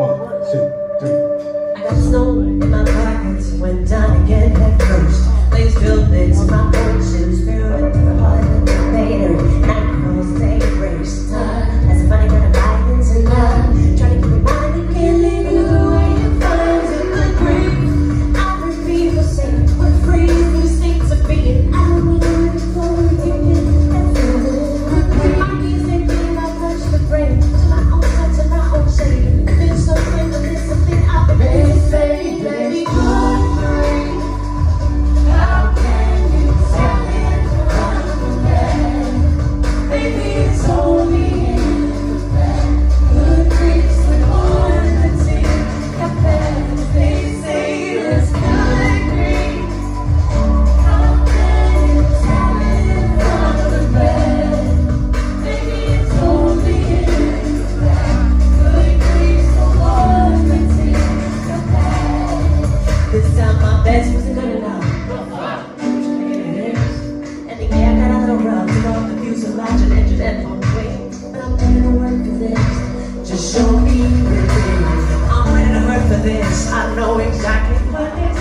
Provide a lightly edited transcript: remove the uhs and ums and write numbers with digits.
1, 2, 3. I got snow in my pockets, went down again head first. Lace buildings in my ocean, spirit with the heart of the later. Night calls, day breaks, time. That's a funny kind of violence and love. Trying to keep in mind you can't live another way you find a good grief. I heard people say we're free, new states of being. I don't know where to go with you. That's good grief. My music ain't got much to bring to my own touch and my own shade. I've been so quick, but there's something I've been ready to say. Baby, good grief. How can you tell it from the bed? Baby, it's only in the bed. Good grief's with more than the tear. Got bad, they say it's good grief. How can you tell it from the bed? Baby, it's only in the bed. Good grief's with more than the tear. Got bad. This time my best wasn't good enough. Just show me where it is. I'm ready to hurt for this. I know exactly what it is.